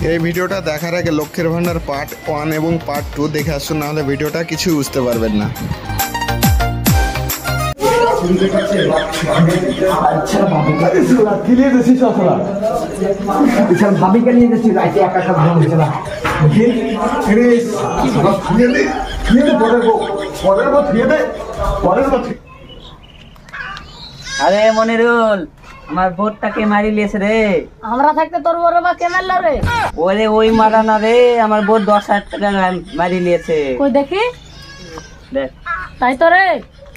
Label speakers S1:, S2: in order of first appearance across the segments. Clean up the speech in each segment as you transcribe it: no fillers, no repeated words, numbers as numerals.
S1: এই ভিডিওটা দেখার আগে লক্ষ্মীর ভান্ডার পার্ট 1 এবং পার্ট 2 দেখে আসুন, নাহলে ভিডিওটা কিছু বুঝতে পারবেন না।
S2: আরে মনিরুল, আমার বোটটাকে মারি লিয়েছে রে।
S3: আমরা থাকতে তোর বড় বা কে মারলো রে?
S2: ওরে ওই মারা না রে, আমার বোট 10,000 টাকা মারি লিয়েছে।
S3: কই দেখি।
S2: দেখ
S3: তাই তো রে।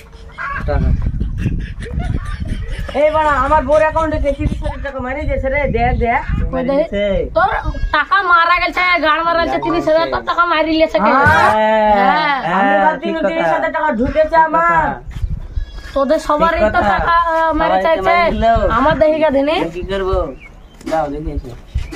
S2: এই বাড়া, আমার বোর অ্যাকাউন্টে 30,000 টাকা মারি দিয়েছে রে। দেখ দেখ
S3: কই দেখি। তোর টাকা মারা গেছে, গাড় মারা গেছে 30,000, তোর টাকা মারি লিয়েছে কে?
S2: আমি ভাবছি 30,000 টাকা ঢুকেছে আমার।
S3: তোদের সবারই তো টাকা মেরে চাইছে, আমার দেখি কে দিনে
S2: কি করবো? দাও দেখিয়েছে।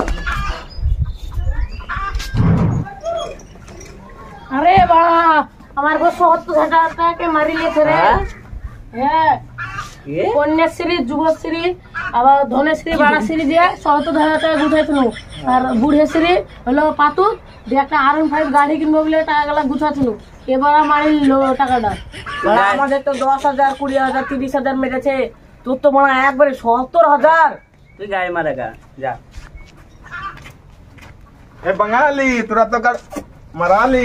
S3: আরে বাবা, আমার গো 70,000 টাকা মারি লিয়েছে রে। হ্যাঁ, কন্যাশ্রী, যুবশ্রী, আবার ধনেশ্রী, বাড়াশ্রী দিয়ে 70,000 টাকা গুছাইছিল। আর বুড়েশ্রী হলো পাতু দিয়ে একটা R15 গাড়ি কিনবো বলে টাকাগুলা গুছাছিল। এবার মারিল টাকাটা।
S2: আমাদের তো 10,000, 20,000, 30,000 মেরেছে। তোর তো মনে হয় একবারে 70,000। তুই গায়ে মারা গা যা।
S4: এ বাঙালি, তোরা তো মারালি।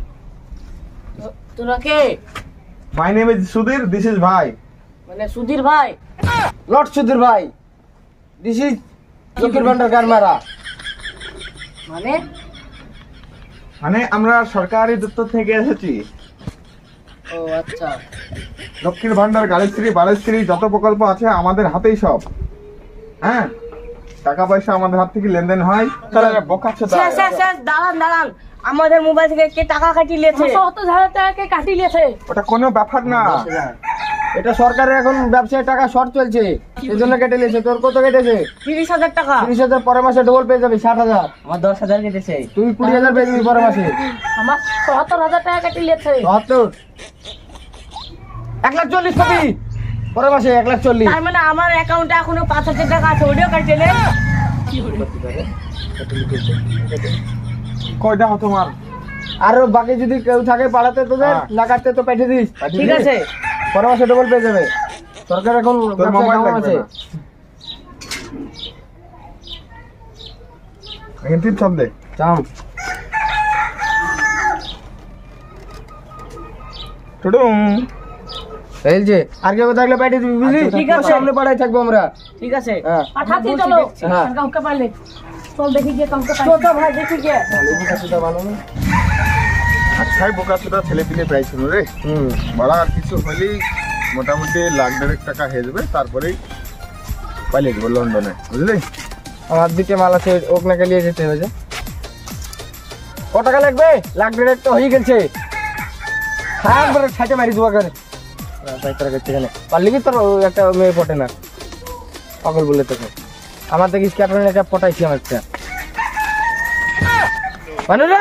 S3: তোরা কে?
S4: My name is Sudhir, this is ভাই।
S3: মানে সুধীর ভাই?
S5: নট সুধীর ভাই, দিস ইজ লক্ষ্মীর ভান্ডার গারমারা।
S3: মানে
S4: মানে আমরা সরকারি দপ্তর থেকে এসেছি।
S3: ও আচ্ছা।
S4: লক্ষ্মীর ভান্ডার, গাড়িশ্রী, বাড়িশ্রী যত প্রকল্প আছে আমাদের হাতেই সব। হ্যাঁ, টাকা পয়সা আমাদের হাত থেকে লেনদেন হয়।
S2: দাঁড়ান দাঁড়ান, আমাদের মোবাইল থেকে কে টাকা কাটিয়ে নিয়েছে?
S3: 70,000 টাকা কে কাটিয়ে নিয়েছে?
S4: ওটা কোনো ব্যাপার না।
S5: এটা সরকারের এখন ব্যবসায় টাকা শর্ট চলছে, এই জন্য কেটে নিয়েছে। তোর কত কেটেছে?
S2: 30,000 টাকা।
S5: 30,000 পরের মাসে ডবল পেয়ে যাবি, 60,000।
S2: আমার 10,000 কেটেছে।
S5: তুই 20,000 পেয়ে যাবি পরের মাসে।
S3: আমার 70,000 টাকা কাটিয়ে নিয়েছে।
S5: 70, 1,40,000 পাবি পরের মাসে, 1,40,000।
S2: তার মানে আমার অ্যাকাউন্টে এখনো 5,000 টাকা আছে, ওটাও কাটিয়ে নে।
S4: কই দাও তোমার।
S5: আর বাকি যদি কেউ থাকে পাড়াতে তোদের না কাটতে তো পাঠিয়ে দিস।
S2: ঠিক আছে,
S5: পরের মাসে ডবল পেয়ে যাবে। সরকার এখন
S4: তোর মোবাইল
S5: ব্যবসা
S4: লাগবে
S5: আছে।
S4: না। এখন টিপ সব দে।
S5: চাম
S4: টুডুম।
S5: এই যে আর কেউ থাকলে পাঠিয়ে দিবি, বুঝলি?
S2: ঠিক আছে।
S5: সামনে পাড়ায় থাকবো আমরা।
S2: ঠিক আছে।
S5: হ্যাঁ,
S3: পাঠাচ্ছি, চলো।
S5: হ্যাঁ।
S3: কাউকে পাইলে চল দেখি গিয়ে কাউকে পাই।
S2: তো ভাই দেখি কে।
S4: আচ্ছাই বোকা সুদা ছেলে পিলে পাইছিল রে। বড়া আর কিছু হলেই মোটামুটি 1,00,000 টাকা হয়ে যাবে, তারপরেই পালিয়ে যাবো লন্ডনে, বুঝলি?
S5: আমার দিকে মাল আছে, ওখানে নিয়ে যেতে হবে। যে কত টাকা লাগবে? 1,00,000 তো হয়ে গেছে। হ্যাঁ, একবারে ছাইতে মারি দেবো করে। পারলি কি তোর একটা মেয়ে পটে না, পাগল বলে তোকে। আমার দেখিস ক্যাপ্টেন একটা পটাইছি আমার একটা। মানে রে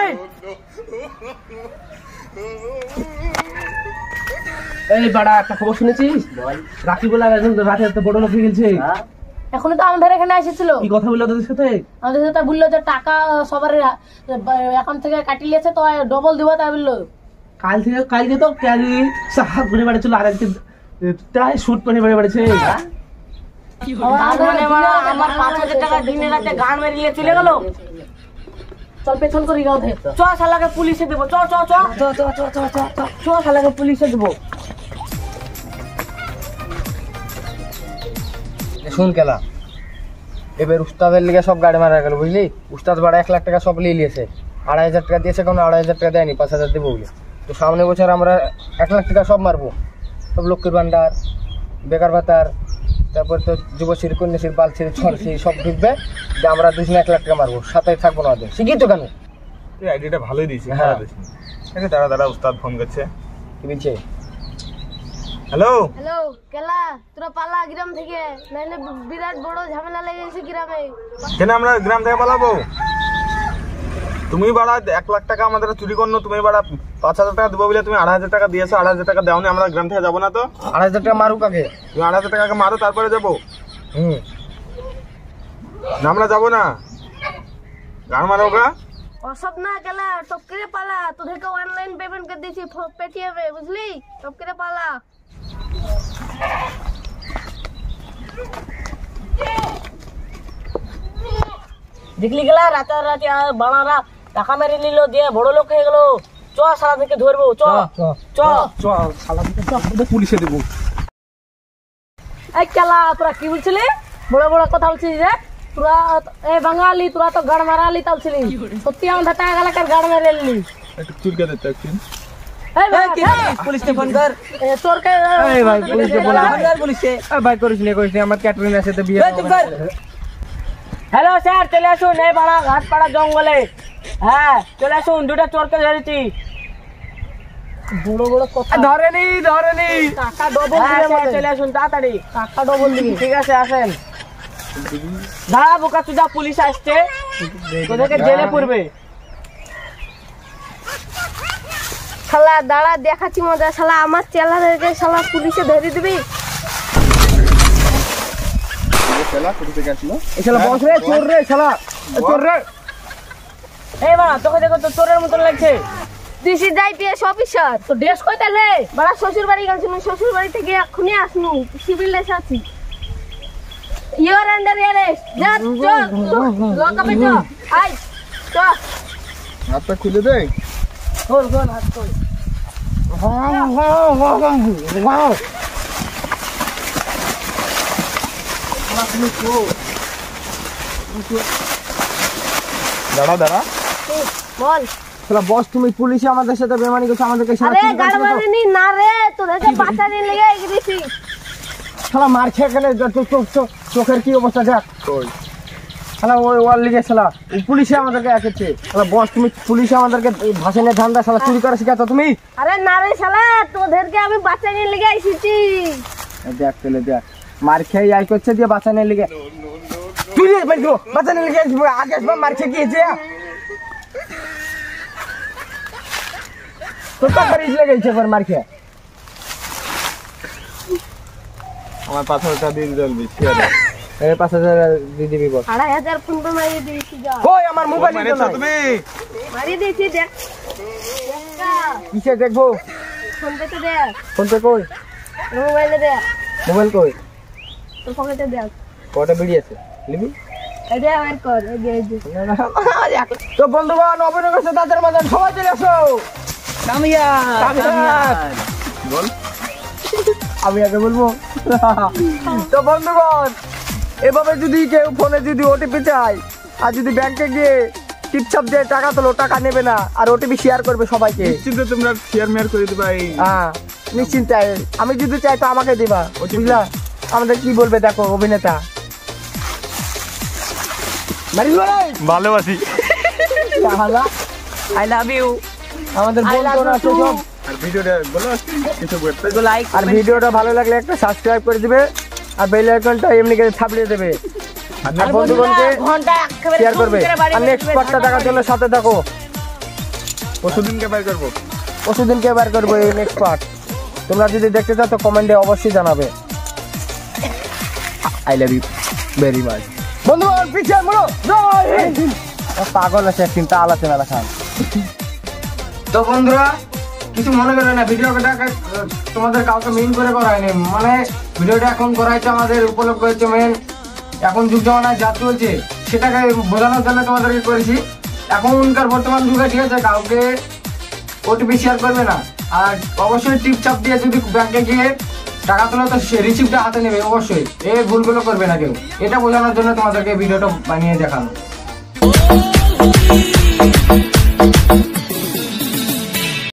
S6: এই বাড়া, একটা খবর শুনেছিস? রাখি বলে একজন রাতে এত বড় লোক হয়ে গেছে।
S3: এখনো তো আমাদের এখানে এসেছিল।
S6: কি কথা বললো তোদের সাথে?
S3: আমাদের সাথে বললো যে টাকা সবার অ্যাকাউন্ট থেকে কাটিয়ে নিয়েছে, তো ডবল দিব তাই বললো।
S6: কালকে তো ক্যারি সাহাব ঘুরে বেড়াচ্ছিল, আর আজকে তাই শুট করে বেড়ে বেড়েছে।
S2: আমার 5,000 টাকা দিনে রাতে গান মেরিয়ে চলে গেল।
S3: চল পেছন করি গাও ধে।
S2: চ শালাকে পুলিশে দেবো। চ চ চ চ শালাকে পুলিশে দেবো।
S5: শুন কেলা, এবার উস্তাদের লিগে সব গাড়ি মারা গেল, বুঝলি? উস্তাদ বাড়া 1,00,000 টাকা সব নিয়ে নিয়েছে। 2,500 টাকা দিয়েছে, কোনো 2,500 টাকা দেয়নি, 5,000 দেবো বলে। তো সামনে বছর আমরা 1,00,000 টাকা সব মারবো। সব লক্ষ্মীর ভান্ডার, বেকার ভাতার, তারপর তো যুবশ্রী, কন্যাশ্রী, বালশ্রী, ছড়শ্রী সব ঢুকবে। যে আমরা 2,00,000 টাকা মারবো, সাথে থাকবো না ওদের। শিখি তো কেন?
S4: তুই আইডিয়াটা ভালোই দিয়েছিস।
S5: হ্যাঁ।
S4: দাঁড়া উস্তাদ ফোন করছে।
S5: কি বলছে?
S4: হ্যালো।
S3: হ্যালো কেলা, তোরা পালা গ্রাম থেকে, নাইলে বিরাট বড় ঝামেলা লেগে গেছে গ্রামে।
S4: কেন আমরা গ্রাম থেকে পালাবো? তুমি বাড়া 1,00,000 টাকা আমাদের চুরি করলো, তুমি বাড়া 5,000 টাকা দেবো বলে তুমি 2,500 টাকা দিয়েছো। 2,500 টাকা দেওনি, আমরা গ্রাম থেকে যাবো না তো?
S5: 2,500 টাকা মারুক আগে।
S4: তুমি 2,500 টাকাকে মারো, তারপরে যাবো।
S5: হুম,
S4: না আমরা যাবো না। গান মারোগা
S3: ওসব না গেলা টপ করে পালা, তোদেরকে অনলাইন পেমেন্ট করে দিয়েছি পেটিএমে, বুঝলি? টপ করে পালা।
S2: দেখলি গেলা রাতারাতি বাড়ারা টাকা মেরে নিল, দিয়ে বড় লোক হয়ে গেল। চ সারা থেকে ধরবো, চ চ
S6: চ শালা পুলিশে দেবো।
S3: এই কেলা, তোরা কি বলছিলি? বড় বড় কথা বলছিস যে? তোরা এই বাঙালি, তোরা তো গাড় মারালি তালছিলি। সত্যি আমাদের টাকা গালাকার গাড় মেরে এলি।
S4: একটু চুরকে দিতে একটু
S3: এই
S2: পুলিশকে ফোন কর।
S3: তোরকে
S5: এই ভাই পুলিশকে বলে
S2: ফোন কর পুলিশকে।
S5: এই ভাই করিস নি আমার ক্যাটারিং আছে তো বিয়ে
S2: চুপ কর। হ্যালো স্যার, চলে আসুন এই পাড়া ঘাটপাড়া জঙ্গলে। হ্যাঁ চলে আসুন, দুটা চোরকে ধরেছি।
S3: বড় বড় কথা।
S5: ধরেনি
S3: টাকা ডবল
S2: হ্যাঁ
S3: দিবে
S2: স্যার,
S3: আমাদের।
S2: চলে আসুন তাড়াতাড়ি।
S3: টাকা ডবল দিবি।
S2: ঠিক আছে আসেন। দাঁড়া বোকা চুদা, পুলিশ আসছে, তোদেরকে জেলে পড়বে।
S3: শালা দাঁড়া, দেখাচ্ছি মজা। শালা আমার চেলাদেরকে শালা পুলিশে ধরে দিবি।
S5: এই শালা বস রে, চোর রে শালা, চোর রে।
S2: এই বাড়া, তোকে দেখো তো চোরের মতন লাগছে।
S3: This is IPS officer. তো ড্রেস কই তাহলে? বড় শ্বশুর বাড়ি গেছিল, শ্বশুর বাড়ি থেকে এক্ষুনি আসনু, সিভিল ড্রেস আছি। You're under arrest. যা লকআপে যা। আই চ।
S1: হাতটা খুলে দে।
S2: খোল খোল হাত খোল।
S4: দাঁড়া
S3: বল।
S5: শালা বস, তুমি পুলিশে আমাদের সাথে বেমানি করছো, আমাদেরকে শালা
S3: আরে
S5: চুরি করছো
S3: গাড়
S5: তো।
S3: মারিনি না রে, তোদেরকে বাঁচানি লেগে এগিয়েছি।
S5: শালা মার খেয়ে গেলে চোখের কি অবস্থা দেখ। শালা ওই ওয়ার লিগে শালা পুলিশে আমাদেরকে এসেছে। শালা বস, তুমি পুলিশে আমাদেরকে ভাষণের ধান্দা শালা চুরি করা শিখাচ্ছ তুমি।
S3: আরে না রে শালা, তোদেরকে আমি বাঁচানি লেগে এসেছি।
S5: দেখ তাহলে দেখ, মার খেয়ে আই করছে দিয়ে বাঁচানোর লিগে। তুই বাঁচানোর লিগে আগে আসবো, মার খেয়ে গিয়েছে তোর তো বাড়ি লেগেছে মার খেয়ে।
S4: আমার 5,000 দিয়ে দিতে বলবি।
S5: 5,000 দিয়ে দিবি বল।
S3: 2,500 ফোন পে মারিয়ে দিয়েছি। যা
S5: ওই আমার মোবাইল নিতে নাই।
S4: তুমি
S3: মারিয়ে দিয়েছি। দেখ
S5: কিসে দেখবো?
S3: ফোন পে তো দেখ,
S5: ফোন পে কই?
S3: মোবাইলে দেখ,
S5: মোবাইল কই?
S3: তোর পকেটে দেখ।
S5: কটা বিড়ি আছে নিবি?
S3: এই দেখ বের কর, এই দে, এই দে।
S5: তো বন্ধুগণ, অভিনয় করছে তাদের মধ্যে সবাই চলে আসো।
S4: বল।
S5: আমি আগে বলবো। তো বন্ধুগণ, এভাবে যদি কেউ ফোনে যদি ওটিপি চায় আর যদি ব্যাংকে গিয়ে টিপছাপ দিয়ে টাকা তোলো, টাকা নেবে না, আর ওটিপি শেয়ার করবে সবাইকে।
S4: নিশ্চিন্তে তোমরা শেয়ার মেয়ার করে দিবা। এই
S5: হ্যাঁ নিশ্চিন্তায়, আমি যদি চাই তো আমাকে দিবা, বুঝলা? আমাদের কি বলবে দেখো অভিনেতা।
S4: ভালোবাসি।
S2: I love you.
S5: আমাদের বন্ধুরা আছে সব।
S4: আর ভিডিওটা বলো কিছু বলতে।
S2: লাইক
S5: আর ভিডিওটা ভালো লাগলে একটা সাবস্ক্রাইব করে দিবে, আর বেল আইকনটা এমনি করে থাপড়িয়ে দেবে, আর বন্ধুগণকে
S2: ঘন্টা
S5: শেয়ার করবে। আর নেক্সট পার্টটা দেখার জন্য সাথে থাকো।
S4: পরশুদিনকে বাই করবো।
S5: পরশুদিনকে বার করবো এই নেক্সট পার্ট। তোমরা যদি দেখতে চাও তো কমেন্টে অবশ্যই জানাবে। I love you very much. বন্ধুগণ পিছিয়ে বলো জয় হিন্দ। পাগল আছে চিন্তা আলাদা মেলা খান। তো বন্ধুরা, কিছু মনে করবে না, ভিডিওটা তোমাদের কাউকে মেইন করে করা হয়নি। মানে ভিডিওটা এখন করা হয়েছে আমাদের উপলক্ষ হচ্ছে মেন, এখন যুগ জমানায় যা চলছে সেটাকে বোঝানোর জন্য তোমাদেরকে করেছি। এখনকার বর্তমান যুগে ঠিক আছে, কাউকে ওটিপি শেয়ার করবে না, আর অবশ্যই টিপচাপ দিয়ে যদি ব্যাংকে গিয়ে টাকা তোলা তো সে রিসিপ্টটা হাতে নেবে অবশ্যই। এই ভুলগুলো করবে না কেউ, এটা বোঝানোর জন্য তোমাদেরকে ভিডিওটা বানিয়ে দেখানো।